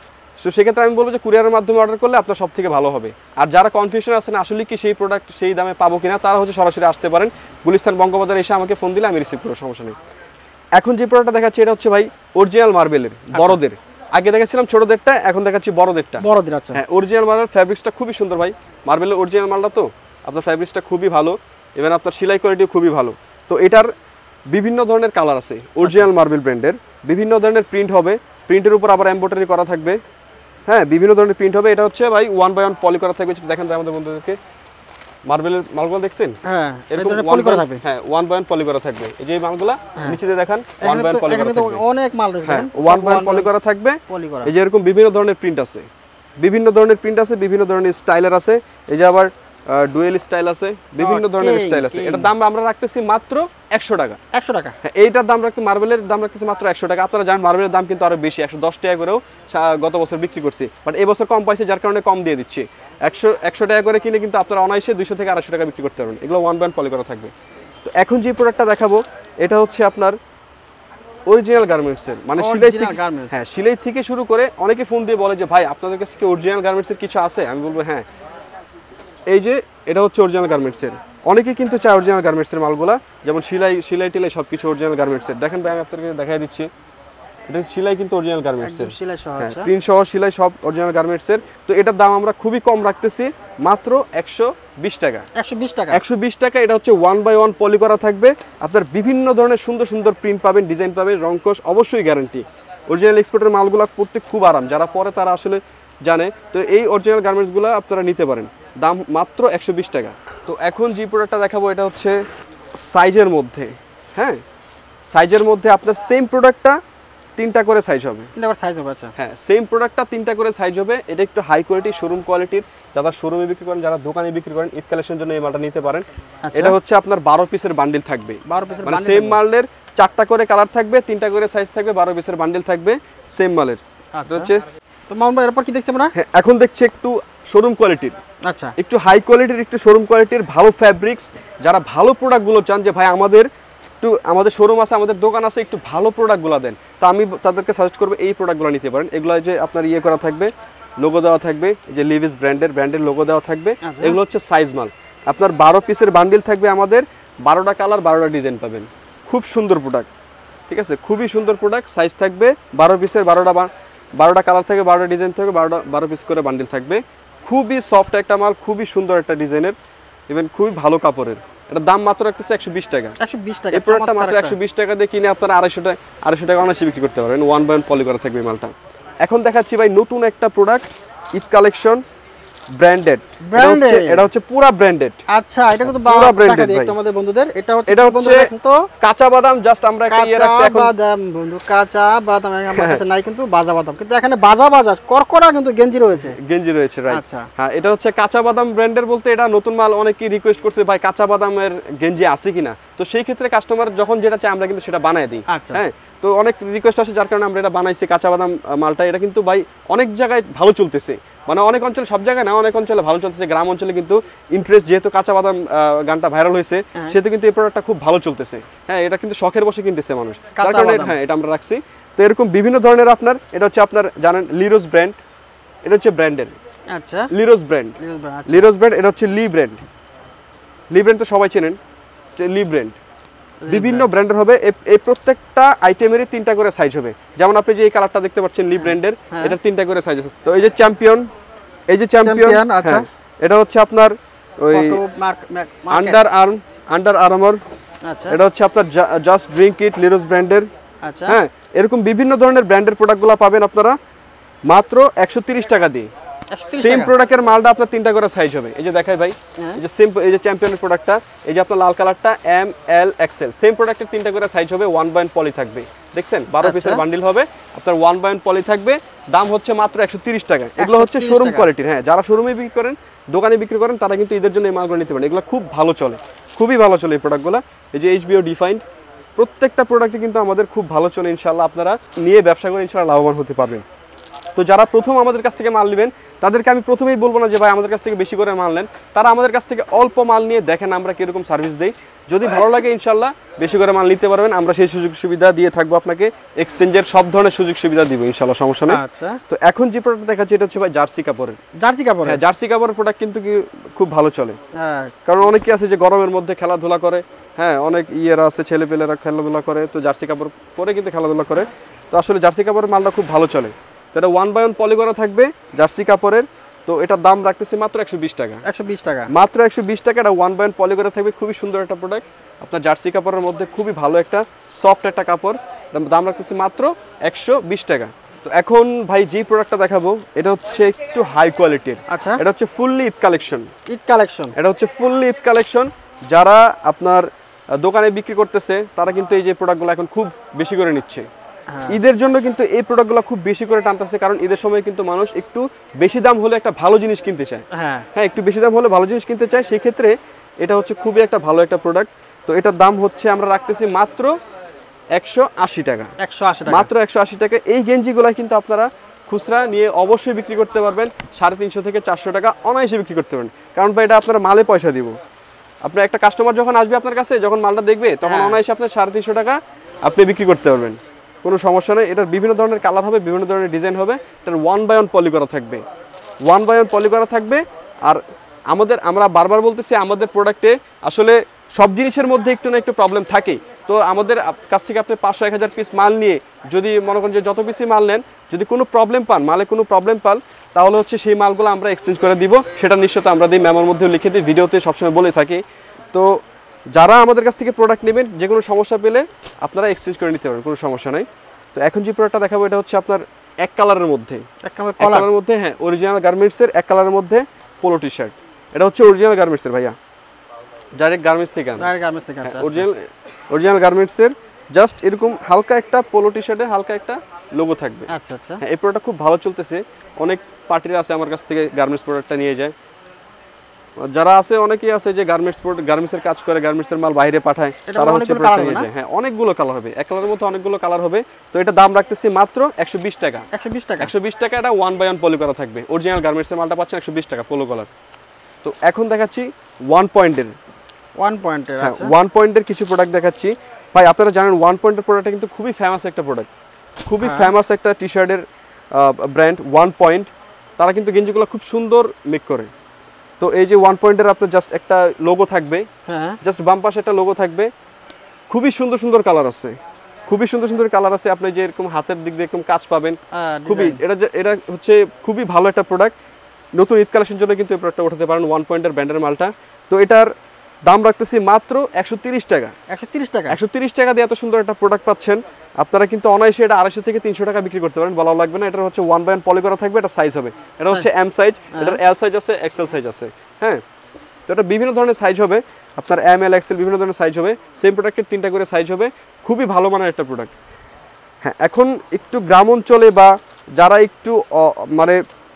সো সেক্ষেত্রে আমি বলবো যে কুরিয়ারের মাধ্যমে অর্ডার করলে আপনার সব থেকে ভালো হবে। আর যারা কনফিউশন আছেন আসলে কি সেই প্রোডাক্ট সেই দামে পাবো কিনা, তারা হচ্ছে সরাসরি আসতে পারেন গুলিস্তান বঙ্গবাজার, এসে আমাকে ফোন দিলে আমি রিসিভ করবো, সমস্যা নেই। এখন যে প্রোডাক্টটা দেখাচ্ছি এটা হচ্ছে ভাই অরিজিনাল মার্বেলের, বড়দের। আগে দেখাচ্ছিলাম ছোটদেরটা, এখন দেখাচ্ছি বড়দেরটা। আচ্ছা, হ্যাঁ, অরিজিনাল মার্বেল। ফ্যাব্রিক্সটা খুবই সুন্দর ভাই, মার্বেলের অরিজিনাল মালটা, তো আপনার ফ্যাব্রিক্সটা খুবই ভালো, ইভেন আপনার সেলাই কোয়ালিটিও খুবই ভালো। তো এটার বিভিন্ন ধরনের কালার আছে, অরিজিনাল মার্বেল ব্র্যান্ডের বিভিন্ন ধরনের প্রিন্ট হবে, প্রিন্টের উপর আবার এমব্রয়ডারি করা থাকবে। হ্যাঁ, বিভিন্ন ধরনের প্রিন্ট হবে। এটা হচ্ছে ভাই 1 বাই 1 পলি করা থাকবে। দেখেন ভাই আমাদের বন্ধুদেরকে মার্বেলের মালগুলো দেখছেন, হ্যাঁ এরকম পলি করা থাকবে। হ্যাঁ, 1 বাই 1 পলি করা থাকবে। এই যে মালগুলো নিচে দিয়ে দেখান 1 বাই 1 পলি করা থাকবে, অনেক মাল রয়েছে। হ্যাঁ, 1 বাই 1 পলি করা থাকবে। এই যে এরকম বিভিন্ন ধরনের প্রিন্ট আছে, বিভিন্ন ধরনের প্রিন্ট আছে, বিভিন্ন ধরনের স্টাইলার আছে। এই যে আবার ডুয়েল স্টাইল আছে, বিভিন্ন ধরনের স্টাইল আছে। এটার দাম আমরা রাখতেছি মাত্র 100 টাকা। 100 টাকা, হ্যাঁ, এইটার দাম রাখতে মার্বেলের দাম রাখতেছি মাত্র 100 টাকা। আপনারা জানেন মার্বেলের দাম কিন্তু আরো বেশি, 110 টাকা করেও গত বছর বিক্রি করছি, বাট এই বছর কম পাইছে যার কারণে কম দিয়ে দিচ্ছি। 100 টাকা করে কিনে কিন্তু আপনারা অনায়াসে 200 থেকে 250 টাকা বিক্রি করতে পারবেন। এগুলো 1 বাই 1 পলি করা থাকবে। তো এখন যে প্রোডাক্টটা দেখাবো এটা হচ্ছে আপনার অরিজিনাল গার্মেন্টসের, মানে সেলাই থেকে, হ্যাঁ সেলাই থেকে শুরু করে অনেকে ফোন দিয়ে বলে যে ভাই আপনাদের কাছে কি অরিজিনাল গার্মেন্টসের কিছু আছে, আমি বলবো হ্যাঁ এই যে এটা হচ্ছে অরিজিনাল গার্মেন্টসের। অনেকে কিন্তু চায় অরিজিনাল গার্মেন্টসের মালগুলা, যেমন সেলাই টিলাই সব কিছু অরিজিনাল গার্মেন্টসের। দেখেন ভাই আমি আপনাদেরকে দেখাই দিচ্ছি, এটা সেলাই কিন্তু অরিজিনাল গার্মেন্টসের, প্রিন্ট সহ সেলাই সব অরিজিনাল গার্মেন্টসের। তো এটার দাম আমরা খুবই কম রাখতেছি, মাত্র 120 টাকা। 120 টাকা। এটা হচ্ছে 1/1 পলি করা থাকবে, আপনার বিভিন্ন ধরনের সুন্দর সুন্দর প্রিন্ট পাবেন, ডিজাইন পাবেন, রংকশ অবশ্যই গ্যারান্টি। অরিজিনাল এক্সপোর্টের মালগুলো পরতে খুব আরাম, যারা পরে তারা আসলে জানে। তো এই অরিজিনাল গার্মেন্টসগুলো আপনারা নিতে পারেন, দাম মাত্র 120 টাকা। তো এখন যে প্রোডাক্টটা দেখাবো এটা হচ্ছে সাইজের মধ্যে, হ্যাঁ সাইজের মধ্যে আপনার সেম প্রোডাক্টটা 3টা করে সাইজ হবে, 3টা করে সাইজ হবে। আচ্ছা হ্যাঁ সেম প্রোডাক্টটা 3টা করে সাইজ হবে। এটা একটু হাই কোয়ালিটি, শোরুম কোয়ালিটির, যারা শোরুমে বিক্রি করেন, যারা দোকানে বিক্রি করেন, ঈদ কালেকশনের জন্য এই মালটা নিতে পারেন। এটা হচ্ছে আপনার 12 পিসের বান্ডিল থাকবে, মানে সেম মালের 4টা করে কালার থাকবে, 3টা করে সাইজ থাকবে, 12 পিসের বান্ডিল থাকবে সেম মালের। এটা হচ্ছে তো মামুন ভাই এরপর কি দেখছি আমরা? হ্যাঁ এখন দেখছি একটু শোরুম কোয়ালিটির, আচ্ছা একটু একটু হাই কোয়ালিটির, একটু শোরুম কোয়ালিটির ভালো ফ্যাব্রিক্স, যারা ভালো প্রোডাক্টগুলো চান যে ভাই আমাদের শোরুম আছে, আমাদের দোকান আছে, একটু ভালো প্রোডাক্টগুলো দেন, তো আমি তাদেরকে সাজেস্ট করবো এই প্রোডাক্টগুলো নিতে পারেন। এগুলো যে আপনার ইয়ে করা থাকবে, লোগো দেওয়া থাকবে, এই যে লিভিস ব্র্যান্ডের লোগো দেওয়া থাকবে। এগুলো হচ্ছে সাইজ মাল, আপনার 12 পিসের বান্ডিল থাকবে আমাদের, 12টা কালার 12টা ডিজাইন পাবেন, খুব সুন্দর প্রোডাক্ট, ঠিক আছে খুবই সুন্দর প্রোডাক্ট। সাইজ থাকবে 12 পিসের, 12টা কালার থাকবে, 12টা ডিজাইন থাকবে, 12 পিস করে বান্ডিল থাকবে। খুবই সফট একটা মাল, খুবই সুন্দর একটা ডিজাইনের, ইভেন খুবই ভালো কাপড়ের। এটার দাম মাত্র রাখতেছে 120 টাকা। 120 টাকা। এই প্রোডাক্টটা মাত্র 120 টাকা দিয়ে কিনে আপনারা 250 টাকা অনায়াসে বিক্রি করতে পারবেন। 1/1 পলি করা থাকবে এই মালটা। এখন দেখাচ্ছি ভাই নতুন একটা প্রোডাক্ট, ঈদ কালেকশন, ব্র্যান্ডেড। এটা হচ্ছে পুরা ব্র্যান্ডেড। আচ্ছা এটা কিন্তু পুরা ব্র্যান্ডেড ভাই আমাদের বন্ধুদের। এটা হচ্ছে তো কাঁচা বাদাম, জাস্ট আমরা একটা ইয়ে রাখছি এখন। বাদাম বন্ধু, কাঁচা বাদাম আমার কাছে নাই, কিন্তু বাজা বাদাম, কিন্তু এখানে বাজা করকরা কিন্তু গেঞ্জি রয়েছে, রাইট। আচ্ছা হ্যাঁ এটা হচ্ছে কাঁচা বাদাম ব্র্যান্ডের বলতে এটা নতুন মাল, অনেকেই রিকোয়েস্ট করছে ভাই কাঁচা বাদামের গেঞ্জি আছে কিনা, তো সেই ক্ষেত্রে কাস্টমার যখন যেটা চায় আমরা কিন্তু সেটা বানায় দিই। হ্যাঁ তো অনেক রিকোয়েস্ট আসে, যার কারণে আমরা এটা বানাইছি কাঁচা বাদাম মালটা। এটা কিন্তু ভাই অনেক জায়গায় ভালো চলতেছে, মানে অনেক অঞ্চলে, সব জায়গায় না, অনেক অঞ্চলে ভালো চলতেছে। গ্রাম অঞ্চলে কিন্তু ইন্টারেস্ট, যেহেতু কাঁচা বাদাম গানটা ভাইরাল হয়েছে, সেহেতু কিন্তু এই প্রোডাক্টটা খুব ভালো চলতেছে। হ্যাঁ এটা কিন্তু শখের বসে কিনতেছে মানুষ, তার কারণে হ্যাঁ এটা আমরা রাখছি। তো এরকম বিভিন্ন ধরনের আপনার, এটা হচ্ছে আপনার জানেন লিরোস ব্র্যান্ড, এটা হচ্ছে ব্র্যান্ডের। আচ্ছা লিরোস ব্র্যান্ড, এটা হচ্ছে লি ব্র্যান্ড তো সবাই চেনেন, লি ব্র্যান্ড। বিভিন্ন ব্র্যান্ডের হবে, এই প্রত্যেকটা আইটেমেরই 3টা করে সাইজ হবে। যেমন আপনি যে এই কালারটা দেখতে পাচ্ছেন লি ব্র্যান্ডের, এটা 3টা করে সাইজ আছে। তো এই যে চ্যাম্পিয়ন, আচ্ছা এটা হচ্ছে আপনার ওই আন্ডার আর্মার, আচ্ছা এটা হচ্ছে আপনার জাস্ট ড্রিঙ্ক ইট, লিরোস ব্র্যান্ডের। আচ্ছা হ্যাঁ এরকম বিভিন্ন ধরনের ব্র্যান্ডের প্রোডাক্টগুলো পাবেন আপনারা মাত্র 130 টাকা দিয়ে। সেম প্রোডাক্টের মালটা আপনার 3টা করে সাইজ হবে। এই যে দেখাই ভাই, এই যে সেম, এই যে চ্যাম্পিয়নের প্রোডাক্টটা, এই যে আপনার লাল কালারটা এম এল এক্সেল, সেম প্রোডাক্টের 3টা করে সাইজ হবে, 1/1 পলি থাকবে। দেখছেন 12 পিসের বান্ডিল হবে, আপনার 1/1 পলি থাকবে, দাম হচ্ছে মাত্র 130 টাকা। এগুলো হচ্ছে শোরুম কোয়ালিটির। হ্যাঁ যারা শোরুমে বিক্রি করেন, দোকানে বিক্রি করেন, তারা কিন্তু ঈদের জন্য এই মালগুলো নিতে পারেন। এগুলো খুব ভালো চলে, খুবই ভালো চলে এই প্রোডাক্টগুলো। এই যে এইচবিও ডিফাইন্ড, প্রত্যেকটা প্রোডাক্টই কিন্তু আমাদের খুব ভালো চলে। ইনশাআল্লাহ আপনারা নিয়ে ব্যবসা করে ইনশাআল্লাহ লাভবান হতে পারবেন। তো যারা প্রথম আমাদের কাছ থেকে মাল নেবেন, তাদেরকে আমি প্রথমেই বলবো না যে ভাই আমাদের কাছ থেকে বেশি করে মাল নেন, তারা আমাদের কাছ থেকে অল্প মাল নিয়ে দেখেন আমরা কীরকম সার্ভিস দেই। যদি ভালো লাগে ইনশাআল্লাহ বেশি করে মাল নিতে পারবেন, আমরা সেই সুযোগ সুবিধা দিয়ে থাকবো, আপনাকে এক্সচেঞ্জের সব ধরনের সুযোগ সুবিধা দিব ইনশাআল্লাহ, সমস্যা নেই। আচ্ছা তো এখন যে প্রোডাক্ট দেখাচ্ছি এটা হচ্ছে ভাই জার্সি কাপড়ের। হ্যাঁ জার্সি কাপড়ের প্রোডাক্ট কিন্তু খুব ভালো চলে, কারণ অনেকে আছে যে গরমের মধ্যে খেলাধুলা করে, হ্যাঁ অনেক ইয়েরা আছে, ছেলেপেলেরা খেলাধুলা করে, তো জার্সি কাপড় পরে কিন্তু খেলাধুলা করে। তো আসলে জার্সি কাপড়ের মালটা খুব ভালো চলে। তো এটা 1/1 পলি করা থাকবে জার্সি কাপড়ের। তো এটার দাম রাখতেছি মাত্র 120 টাকা। মাত্র 120 টাকা। এটা 1/1 পলি করা থাকবে, খুবই সুন্দর একটা প্রোডাক্ট, আপনার জার্সি কাপড়ের মধ্যে খুবই ভালো একটা সফট একটা কাপড়। দাম রাখতেছি মাত্র 120 টাকা। তো এখন ভাই যে প্রোডাক্টটা দেখাবো এটা হচ্ছে একটু হাই কোয়ালিটির। আচ্ছা এটা হচ্ছে ফুললি ঈদ কালেকশন। এটা হচ্ছে ফুললি ঈদ কালেকশন। যারা আপনার দোকানে বিক্রি করতেছে তারা কিন্তু এই যে প্রোডাক্টগুলো এখন খুব বেশি করে নিচ্ছে। ঈদের জন্য কিন্তু এই প্রোডাক্টগুলো খুব বেশি করে টানতেছে, কারণ ঈদের সময় কিন্তু মানুষ একটু বেশি দাম হলে একটা ভালো জিনিস কিনতে চায়। হ্যাঁ একটু বেশি দাম হলে ভালো জিনিস কিনতে চায়, সেই ক্ষেত্রে এটা হচ্ছে খুবই একটা ভালো একটা প্রোডাক্ট। তো এটার দাম হচ্ছে আমরা রাখতেছি মাত্র 180 টাকা। মাত্র 180 টাকা। এই গেঞ্জিগুলো কিন্তু আপনারা খুচরা নিয়ে অবশ্যই বিক্রি করতে পারবেন 350 থেকে 400 টাকা অনায়াসে বিক্রি করতে পারবেন, কারণ ভাই এটা আপনারা মালে পয়সা দিব। আপনার একটা কাস্টমার যখন আসবে আপনার কাছে, যখন মালটা দেখবে, তখন অনায়াসে আপনার 350 টাকা আপনি বিক্রি করতে পারবেন। কোনো সমস্যা নেই। এটার বিভিন্ন ধরনের কালার হবে, বিভিন্ন ধরনের ডিজাইন হবে। এটার 1/1 পলি করা থাকবে, 1/1 পলি করা থাকবে। আর আমরা বারবার বলতেছি আমাদের প্রোডাক্টে আসলে সব জিনিসের মধ্যে একটু না একটু প্রবলেম থাকে। তো আমাদের কাছ থেকে আপনি 500-1000 পিস মাল নিয়ে যদি মনে করেন যে যত পিসই মাল নেন, যদি কোনো প্রবলেম পান, মালে কোনো প্রবলেম পান, তাহলে হচ্ছে সেই মালগুলো আমরা এক্সচেঞ্জ করে দিব। সেটা নিশ্চয়ই আমরা দিই, মেমোর মধ্যেও লিখে দিই, ভিডিওতে সবসময় বলে থাকি। তো যারা আমাদের কাছ থেকে প্রোডাক্ট নেবেন, যে কোনো সমস্যা পেলে আপনারা এক্সচেঞ্জ করে নিতে পারেন, কোনো সমস্যা নাই। তো এখন যে প্রোডাক্টটা দেখাবো এটা হচ্ছে আপনার এক কালারের মধ্যে, হ্যাঁ, অরিজিনাল গার্মেন্টসের এক কালারের মধ্যে পোলো টি শার্ট। এটা হচ্ছে অরিজিনাল গার্মেন্টসের ভাইয়া, ডাইরেক্ট গার্মেন্টস থেকে অরিজিনাল গার্মেন্টসের। জাস্ট এরকম হালকা একটা পোলো টি শার্টে হালকা একটা লোগো থাকবে। আচ্ছা আচ্ছা, হ্যাঁ, এই প্রোডাক্টটা খুব ভালো চলতেছে। অনেক পার্টিরা আছে আমার কাছ থেকে গার্মেন্টস প্রোডাক্টটা নিয়ে যায়। যারা আছে অনেকেই আছে যে গার্মেন্টসের কাজ করে, গার্মেন্টসের মাল বাইরে পাঠায়, তারা হচ্ছে প্রোডাক্ট নিয়ে যায়। হ্যাঁ, অনেকগুলো কালার হবে, এক কালারের মধ্যে অনেকগুলো কালার হবে। তো এটা দাম রাখতেছি মাত্র 120 টাকা। 120 টাকা। এটা 1/1 পলি করা থাকবে। অরিজিনাল গার্মেন্টসের মালটা পাচ্ছেন 120 টাকা পোলো কালার। তো এখন দেখাচ্ছি 1 পয়েন্টের, হ্যাঁ, 1 পয়েন্টের কিছু প্রোডাক্ট দেখাচ্ছি। ভাই আপনারা জানেন 1 পয়েন্টের প্রোডাক্টটা কিন্তু খুবই ফেমাস একটা প্রোডাক্ট, খুবই ফেমাস একটা টি শার্টের ব্র্যান্ড 1 পয়েন্ট। তারা কিন্তু গেঞ্জিগুলো খুব সুন্দর মেক করে। তো এই যে 1 পয়েন্টের আপনার জাস্ট একটা লোগো থাকবে, জাস্ট বাম পাশে একটা লোগো থাকবে। খুবই সুন্দর সুন্দর কালার আছে, খুবই সুন্দর সুন্দর কালার আছে। আপনি যে এরকম হাতের দিক দিয়ে এরকম কাজ পাবেন, খুবই এটা হচ্ছে খুবই ভালো একটা প্রোডাক্ট। নতুন ঈদ কালেকশনের জন্য কিন্তু এই প্রোডাক্টটা উঠাতে পারেন 1 পয়েন্টের ব্র্যান্ডের মালটা। তো এটার দাম রাখতেছি মাত্র 130 টাকা। 130 টাকা দিয়ে এত সুন্দর একটা প্রোডাক্ট পাচ্ছেন। আপনারা কিন্তু অনায়াসে এটা 250 থেকে 300 টাকা বিক্রি করতে পারেন, বলা লাগবে না। এটা হচ্ছে 1/1 পলি করা থাকবে। এটা সাইজ হবে, এটা হচ্ছে এম সাইজ, এটার এল সাইজ আছে, এক্সেল সাইজ আছে। হ্যাঁ, তো এটা বিভিন্ন ধরনের সাইজ হবে, আপনার এম এল এক্সেল বিভিন্ন ধরনের সাইজ হবে। সেম প্রোডাক্টের 3টা করে সাইজ হবে। খুবই ভালো মানের একটা প্রোডাক্ট। হ্যাঁ, এখন একটু গ্রাম অঞ্চলে বা যারা একটু মানে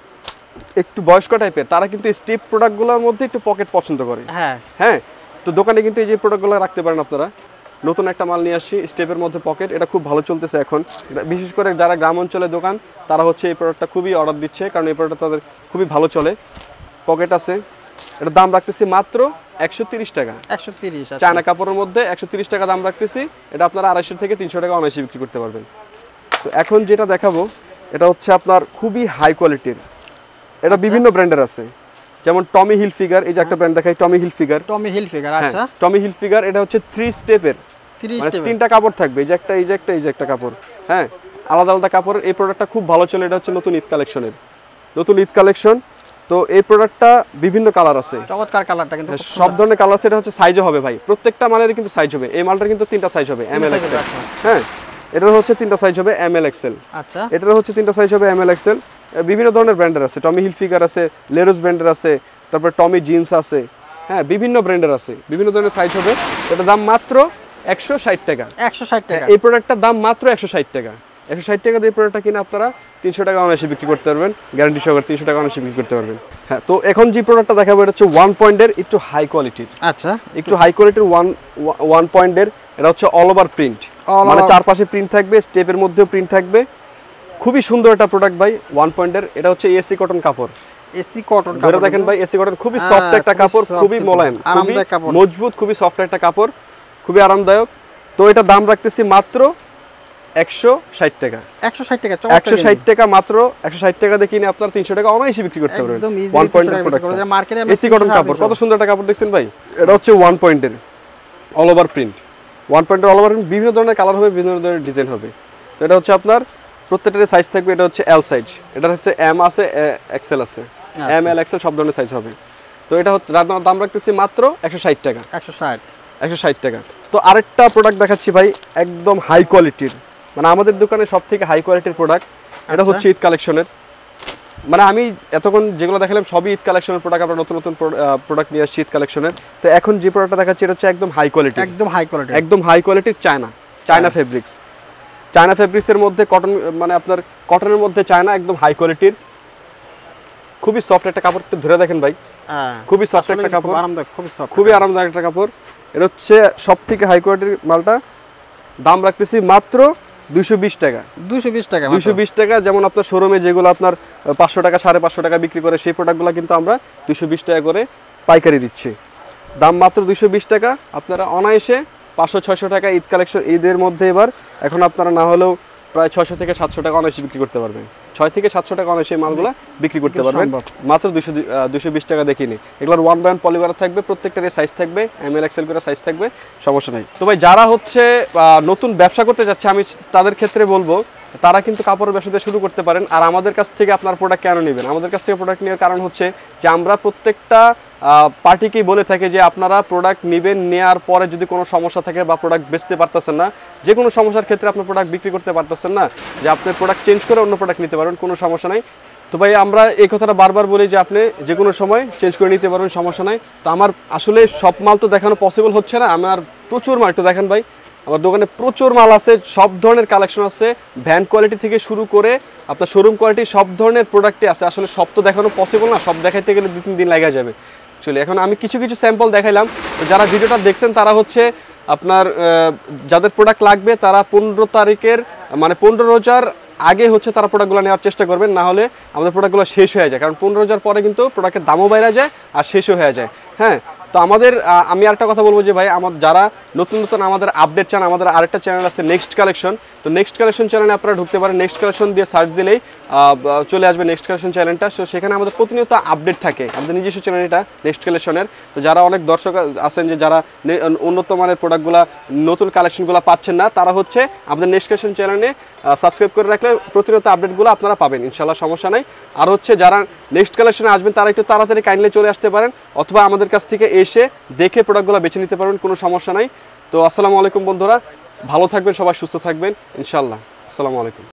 একটু বয়স্ক টাইপের, তারা কিন্তু স্টেপ প্রোডাক্টগুলোর মধ্যে একটু পকেট পছন্দ করে। হ্যাঁ, তো দোকানে কিন্তু এই যে প্রোডাক্টগুলো রাখতে পারেন আপনারা। নতুন একটা মাল নিয়ে আসছি স্টেপের মধ্যে পকেট, এটা খুব ভালো চলতেছে এখন। বিশেষ করে যারা গ্রাম অঞ্চলে দোকান, তারা হচ্ছে এই প্রোডাক্টটা খুবই অর্ডার দিচ্ছে, কারণ এই প্রোডাক্টটা তাদের খুবই ভালো চলে। পকেট আছে, এটার দাম রাখতেছি মাত্র 130 টাকা। 130 চায়না কাপড়ের মধ্যে 130 টাকা দাম রাখতেছি। এটা আপনারা 250 থেকে 300 টাকা অনায়াসে বিক্রি করতে পারবেন। তো এখন যেটা দেখাবো এটা হচ্ছে আপনার খুবই হাই কোয়ালিটির। এটা বিভিন্ন ব্র্যান্ডের আছে, যেমন টমি হিল ফিগার। এই যে একটা ব্র্যান্ড দেখাই, টমি হিল ফিগার। আচ্ছা, টমি হিল ফিগার। এটা হচ্ছে 3 স্টেপের, মানে 3টা কাপড় থাকবে। এই যে একটা, এই যে একটা, এই যে একটা কাপড়। হ্যাঁ, আলাদা আলাদা কাপড়। এই প্রোডাক্টটা খুব ভালো চলে। এটা হচ্ছে নতুন ঈদ কালেকশনের, নতুন ঈদ কালেকশন। তো এই প্রোডাক্টটা বিভিন্ন কালার আছে, চমৎকার কালারটা কিন্তু সব ধরনের কালার আছে। এটা হচ্ছে সাইজও হবে ভাই, প্রত্যেকটা মালের কিন্তু সাইজ হবে। এই মালটার কিন্তু 3টা সাইজ হবে, এম এল এক্সেল। হ্যাঁ, এটার হচ্ছে 3টা সাইজ হবে, এম এল এক্সেল। আচ্ছা, এটার হচ্ছে 3টা সাইজ হবে, এম এল এক্সেল। বিভিন্ন ধরনের ব্র্যান্ডের আছে, টমি হিল ফিগার আছে, লেরোস ব্র্যান্ডের আছে, তারপর টমি জিন্স আছে। হ্যাঁ, বিভিন্ন ব্র্যান্ডের আছে, বিভিন্ন ধরনের সাইজ হবে। এটার দাম মাত্র 160 টাকা। 160 টাকা। এই প্রোডাক্টটার দাম মাত্র 160 টাকা। 160 টাকা দিয়ে প্রোডাক্টটা কিনে আপনারা 300 টাকা অনায়াসে বিক্রি করতে পারবেন, গ্যারান্টি সহকারে 300 টাকা অনায়াসে বিক্রি করতে পারবেন। হ্যাঁ, তো এখন যে প্রোডাক্টটা দেখাবো এটা হচ্ছে 1 পয়েন্টের একটু হাই কোয়ালিটির। আচ্ছা, একটু হাই কোয়ালিটির 1 পয়েন্টের। এটা হচ্ছে অল ওভার প্রিন্ট, মানে চারপাশে প্রিন্ট থাকবে, স্টেপের মধ্যেও প্রিন্ট থাকবে। খুবই সুন্দর একটা প্রোডাক্ট ভাই 1 পয়েন্টের। এটা হচ্ছে এসি কটন কাপড়, এসি কটন ধরে দেখেন ভাই, এসি কটন। খুবই সফট একটা কাপড়, খুবই মোলায়েম, খুবই মজবুত, খুবই সফট একটা কাপড়, খুবই আরামদায়ক। তো এটা দাম রাখতেছি মাত্র 160 টাকা। 160 টাকা, 160 টাকা মাত্র। 160 টাকা দিয়ে কিনে আপনার 300 টাকা অনায়াসে বিক্রি করতে পারবেন। 1 পয়েন্টের প্রোডাক্ট, এসি কটন কাপড়। কত সুন্দর একটা কাপড় দেখছেন ভাই। এটা হচ্ছে 1 পয়েন্টের অল ওভার প্রিন্ট। 1 পয়েন্টের অল ওভার প্রিন্ট, বিভিন্ন ধরনের কালার হবে, বিভিন্ন ধরনের ডিজাইন হবে। তো এটা হচ্ছে আপনার প্রত্যেকটার সাইজ থাকবে। এটা হচ্ছে এল সাইজ, এটা হচ্ছে এম আছে, এক্সেল আছে। এম এল এক্সেল সব ধরনের সাইজ হবে। তো এটা হচ্ছে দাম রাখতেছি মাত্র 160 টাকা। 160 টাকা। তো আরেকটা প্রোডাক্ট দেখাচ্ছি ভাই, একদম হাই কোয়ালিটির, মানে আমাদের দোকানে সব থেকে হাই কোয়ালিটির প্রোডাক্ট। এটা হচ্ছে ঈদ কালেকশনের, মানে আমি এতক্ষণ যেগুলো দেখালাম সবই ঈদ কালেকশনের প্রোডাক্ট। আমরা নতুন নতুন প্রোডাক্ট নিয়ে আসছি ঈদ কালেকশনের। তো এখন যে প্রোডাক্টটা দেখাচ্ছি এটা হচ্ছে একদম হাই কোয়ালিটি, একদম হাই কোয়ালিটির চায়না ফেব্রিক্স। চায়না ফেব্রিক্সের মধ্যে কটন, মানে আপনার কটনের মধ্যে চায়না, একদম হাই কোয়ালিটির, খুবই সফট একটা কাপড়। ধরে দেখেন ভাই, খুবই সফট একটা কাপড়, খুবই আরামদায়ক একটা কাপড়। এটা হচ্ছে সব থেকে হাই কোয়ালিটির মালটা। দাম রাখতেছি মাত্র 220 টাকা। 220 টাকা। যেমন আপনার শোরুমে যেগুলো আপনার 500 টাকা 550 টাকা বিক্রি করে, সেই প্রোডাক্টগুলো কিন্তু আমরা 220 টাকা করে পাইকারি দিচ্ছি। দাম মাত্র 220 টাকা। আপনারা অনায়াসে 500-600 টাকা ঈদ কালেকশন, ঈদের মধ্যে এবার এখন আপনারা না হলেও প্রায় 600 থেকে 700 টাকা অনায়াসে বিক্রি করতে পারবেন। 6 থেকে 700 টাকা অনায়াসে মালগুলো বিক্রি করতে পারবেন, মাত্র 220 টাকা দেখিনি। এগুলোর 1 বাই 1 পলি করা থাকবে, প্রত্যেকটার সাইজ থাকবে, এমএল এক্সেল করে সাইজ থাকবে, সমস্যা নেই। তো ভাই যারা হচ্ছে নতুন ব্যবসা করতে যাচ্ছে, আমি তাদের ক্ষেত্রে বলবো তারা কিন্তু কাপড়ের ব্যবসা দিয়ে শুরু করতে পারেন। আর আমাদের কাছ থেকে আপনার প্রোডাক্ট কেন নেবেন? আমাদের কাছ থেকে প্রোডাক্ট নেওয়ার কারণ হচ্ছে যে আমরা প্রত্যেকটা পার্টিকেই বলে থাকি যে আপনারা প্রোডাক্ট নেবেন, নেওয়ার পরে যদি কোনো সমস্যা থাকে বা প্রোডাক্ট বেচতে পারতেছেন না, যে কোনো সমস্যার ক্ষেত্রে আপনার প্রোডাক্ট বিক্রি করতে পারতেছেন না, যে আপনি প্রোডাক্ট চেঞ্জ করে অন্য প্রোডাক্ট নিতে পারবেন, কোনো সমস্যা নাই। তো ভাই আমরা এই কথাটা বারবার বলি যে আপনি যে কোনো সময় চেঞ্জ করে নিতে পারবেন, সমস্যা নাই। তো আমার আসলে সব মাল তো দেখানো পসিবল হচ্ছে না, আমার প্রচুর মাল, একটু দেখেন ভাই আমার দোকানে প্রচুর মাল আছে, সব ধরনের কালেকশন আছে, ভ্যান কোয়ালিটি থেকে শুরু করে আপনার শোরুম কোয়ালিটি সব ধরনের প্রোডাক্টই আছে। আসলে সব তো দেখানো পসিবল না, সব দেখাইতে গেলে 2-3 দিন লেগে যাবে। চলে এখন আমি কিছু কিছু স্যাম্পল দেখাইলাম। যারা ভিডিওটা দেখছেন তারা হচ্ছে আপনার যাদের প্রোডাক্ট লাগবে তারা 15 তারিখের মানে 15 রোজার আগে হচ্ছে তারা প্রোডাক্টগুলো নেওয়ার চেষ্টা করবেন, না হলে আমাদের প্রোডাক্টগুলো শেষ হয়ে যায়। কারণ 15 রোজার পরে কিন্তু প্রোডাক্টের দামও বাইরে যায় আর শেষও হয়ে যায়। হ্যাঁ, তো আমাদের আমি আরেকটা কথা বলবো যে ভাই আমার যারা নতুন নতুন আমাদের আপডেট চান, আমাদের আরেকটা চ্যানেল আছে নেক্সট কালেকশন। তো নেক্সট কালেকশন চ্যানেলে আপনারা ঢুকতে পারেন, নেক্সট কালেকশন দিয়ে সার্চ দিলেই চলে আসবে নেক্সট কালেকশন চ্যানেলটা। সো সেখানে আমাদের প্রতিনিয়ত আপডেট থাকে, আমাদের নিজস্ব চ্যানেল এটা নেক্সট কালেকশনের। তো যারা অনেক দর্শক আছেন যে যারা উন্নত মানের প্রোডাক্টগুলো নতুন কালেকশনগুলো পাচ্ছেন না, তারা হচ্ছে আমাদের নেক্সট কালেকশন চ্যানেলে সাবস্ক্রাইব করে রাখলে প্রতিনিয়ত আপডেটগুলো আপনারা পাবেন, ইনশাল্লাহ সমস্যা নাই। আর হচ্ছে যারা নেক্সট কালেকশনে আসবেন তারা একটু তাড়াতাড়ি কাইন্ডলি চলে আসতে পারেন, অথবা আমাদের কাছ থেকে এসে দেখে প্রোডাক্টগুলো বেছে নিতে পারবেন, কোনো সমস্যা নাই। তো আসসালামু আলাইকুম বন্ধুরা, ভালো থাকবেন সবাই, সুস্থ থাকবেন ইনশাল্লাহ। আসসালামু আলাইকুম।